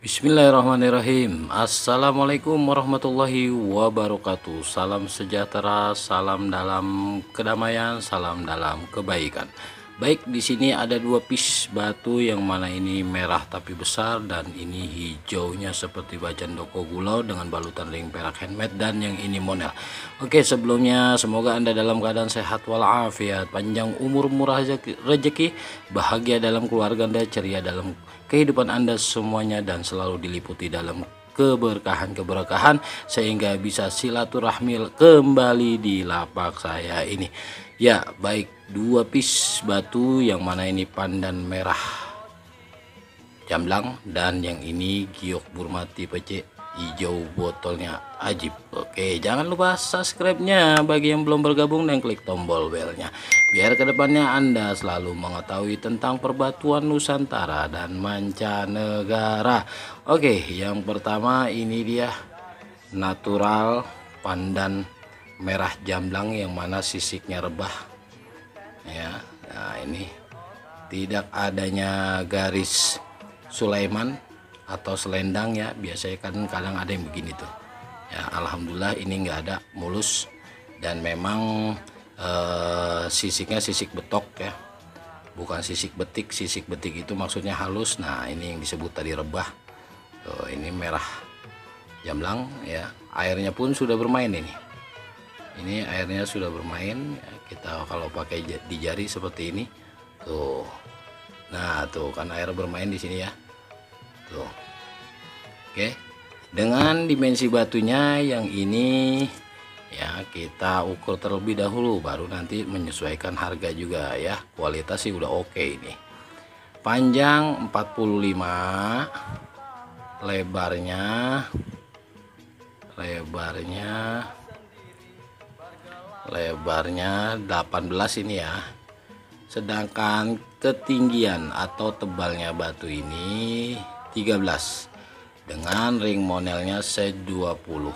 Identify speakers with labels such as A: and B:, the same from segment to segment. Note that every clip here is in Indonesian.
A: Bismillahirrahmanirrahim. Assalamualaikum warahmatullahi wabarakatuh. Salam sejahtera, salam dalam kedamaian, salam dalam kebaikan. Baik, di sini ada dua piece batu, yang mana ini merah tapi besar dan ini hijaunya seperti bajan doko gulau dengan balutan ring perak handmade, dan yang ini monel. Oke, sebelumnya semoga Anda dalam keadaan sehat walafiat, panjang umur, murah rezeki, bahagia dalam keluarga Anda, ceria dalam kehidupan Anda semuanya, dan selalu diliputi dalam keberkahan sehingga bisa silaturahmi kembali di lapak saya ini. Ya, baik, dua piece batu, yang mana ini pandan merah jamblang dan yang ini giok Burma tipe C hijau, botolnya ajib. Oke, jangan lupa subscribe-nya bagi yang belum bergabung dan klik tombol belnya biar kedepannya Anda selalu mengetahui tentang perbatuan Nusantara dan mancanegara. Oke, yang pertama ini dia natural pandan merah jamblang, yang mana sisiknya rebah ya. Nah, ini tidak adanya garis Sulaiman atau selendang ya, biasanya kan kadang ada yang begini tuh ya. Alhamdulillah ini enggak ada, mulus, dan memang sisiknya sisik betok ya, bukan sisik betik. Sisik betik itu maksudnya halus. Nah, ini yang disebut tadi rebah tuh. Ini merah jamblang ya, airnya pun sudah bermain ini airnya sudah bermain ya. Kita kalau pakai di jari seperti ini tuh, nah tuh kan air bermain di sini ya tuh. Oke, dengan dimensi batunya yang ini ya, kita ukur terlebih dahulu, baru nanti menyesuaikan harga juga ya. Kualitas sih udah oke. Ini panjang 45, lebarnya 18 ini ya. Sedangkan ketinggian atau tebalnya batu ini 13 dengan ring monelnya C20.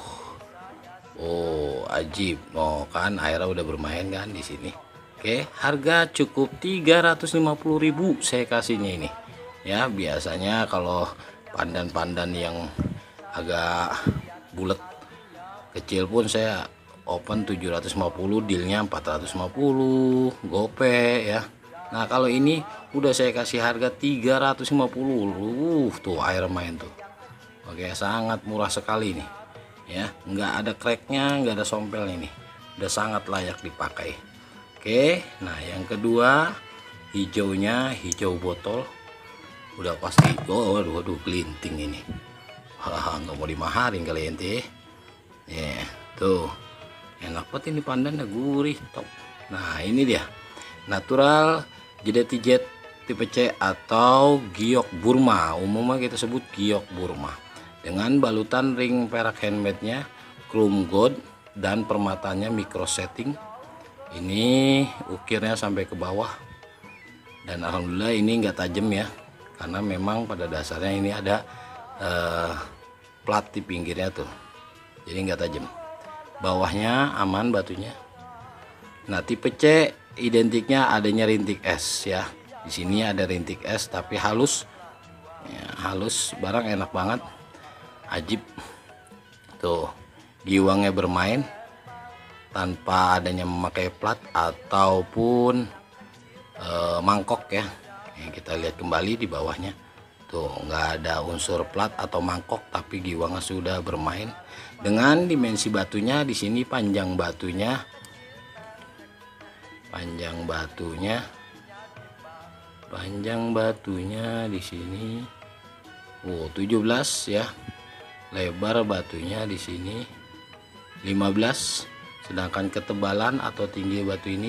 A: Oh, ajib. Oh, kan airnya udah bermain kan di sini. Oke, harga cukup 350.000 saya kasihnya ini. Ya, biasanya kalau pandan-pandan yang agak bulat kecil pun saya open 750, dealnya 450 gope ya. Nah, kalau ini udah saya kasih harga 350. Tuh air main tuh. Oke, sangat murah sekali nih ya, nggak ada cracknya, nggak ada sompel, ini udah sangat layak dipakai. Oke, nah yang kedua hijaunya hijau botol, udah pasti. Oh, waduh gelinting ini. Nggak mau dimaharin kali ente ya. Tuh enak banget ini pandannya, gurih top. Nah, ini dia natural JDT Jet tipe C atau giok Burma, umumnya kita sebut giok Burma, dengan balutan ring perak handmade-nya chrome gold dan permatanya micro setting. Ini ukirnya sampai ke bawah, dan alhamdulillah ini enggak tajam ya, karena memang pada dasarnya ini ada plat di pinggirnya tuh, jadi enggak tajam. Bawahnya aman batunya. Nah, tipe C identiknya adanya rintik es ya. Di sini ada rintik es tapi halus ya, halus, barang enak banget, ajib. Tuh, giwangnya bermain tanpa adanya memakai plat ataupun mangkok ya. Kita lihat kembali di bawahnya tuh, nggak ada unsur plat atau mangkok, tapi giwangnya sudah bermain. Dengan dimensi batunya di sini, panjang batunya di sini 17 ya. Lebar batunya di sini 15, sedangkan ketebalan atau tinggi batu ini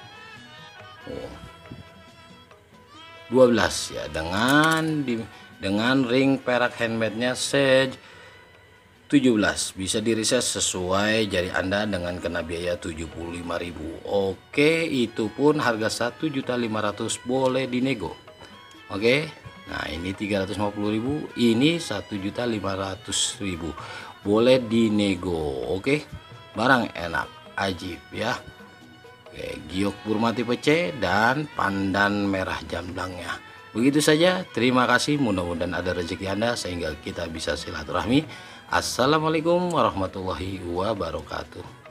A: 12 ya, dengan ring perak handmade-nya Sage 17. Bisa diriset sesuai jari Anda dengan kena biaya 75.000. Oke, itu pun harga 1.500.000 boleh dinego. Oke. Nah, ini 350.000, ini 1.500.000 boleh dinego. Oke. Barang enak, ajib ya. Oke, giok Burma tipe C dan pandan merah jamblangnya. Begitu saja, terima kasih, mudah-mudahan ada rezeki Anda sehingga kita bisa silaturahmi. Assalamualaikum warahmatullahi wabarakatuh.